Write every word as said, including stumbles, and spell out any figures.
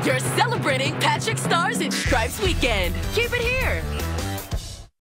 You're celebrating Patrick Stars and Stripes weekend. Keep it here.